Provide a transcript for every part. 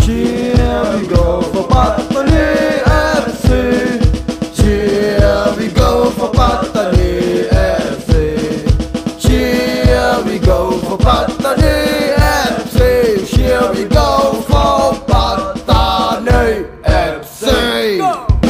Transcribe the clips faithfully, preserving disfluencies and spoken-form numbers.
Here we go for Pattani F C. Here we go for Pattani F C. Here we go for Pattani F C. Here we go for Pattani F C.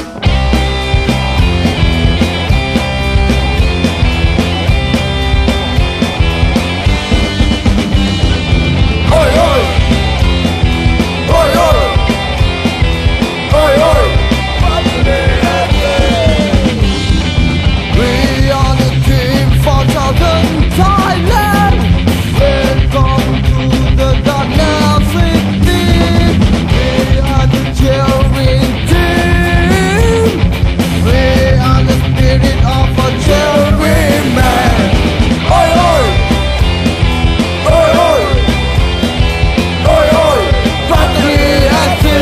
Thailand, welcome to the Durian city. We are the cheering team. We are the spirit of a cheering man. Oi oi, oi oi, oi oi, Pattani F C.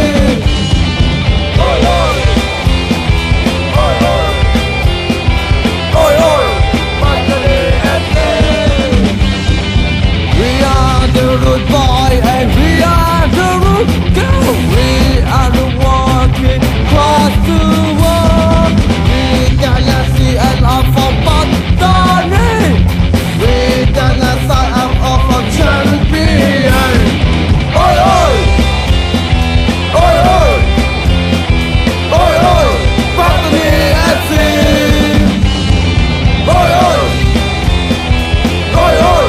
Oi oi, oi oi, oi oi. The root boy and we are the root girl. We are the walking across the world. We gonna see a lot for Pattani. We gonna sign up of a champion. Oi oi, oi oi, oi oi, Pattani F C. Oi oi, oi oi.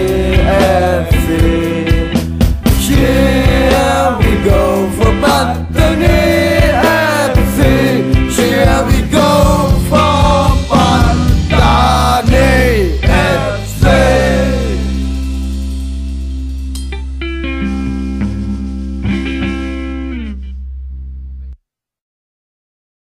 Here we go for Pattani.